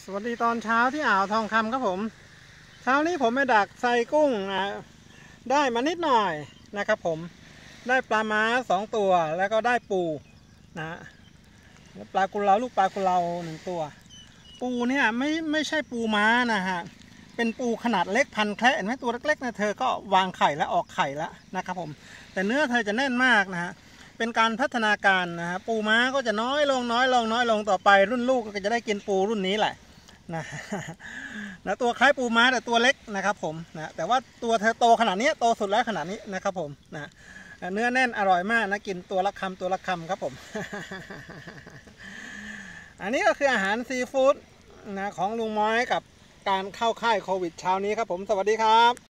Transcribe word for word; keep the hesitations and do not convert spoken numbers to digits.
สวัสดีตอนเช้าที่อ่าวทองคำครับผมเช้านี้ผมไปดักไซกุ้งนะได้มานิดหน่อยนะครับผมได้ปลาม้าสองตัวแล้วก็ได้ปูนะปลากุเลาลูกปลากุเลาหนึ่งตัวปูเนี่ยไม่ไม่ใช่ปูม้านะฮะเป็นปูขนาดเล็กพันแคระเห็นไหมตัวเล็กๆนะเธอก็วางไข่และออกไข่แล้วนะครับผมแต่เนื้อเธอจะแน่นมากนะฮะเป็นการพัฒนาการนะฮะปูม้าก็จะน้อยลงน้อยลงน้อยลงต่อไปรุ่นลูกก็จะได้กินปูรุ่นนี้แหละนะนะตัวคล้ายปูม้าแต่ตัวเล็กนะครับผมนะแต่ว่าตัวเธอโตขนาดนี้โตสุดแล้วขนาดนี้นะครับผมนะเนื้อแน่นอร่อยมากนะกินตัวละคำตัวละคำครับผมอันนี้ก็คืออาหารซีฟู้ดนะของลุงม้อยกับการเข้าค่ายโควิดเช้านี้ครับผมสวัสดีครับ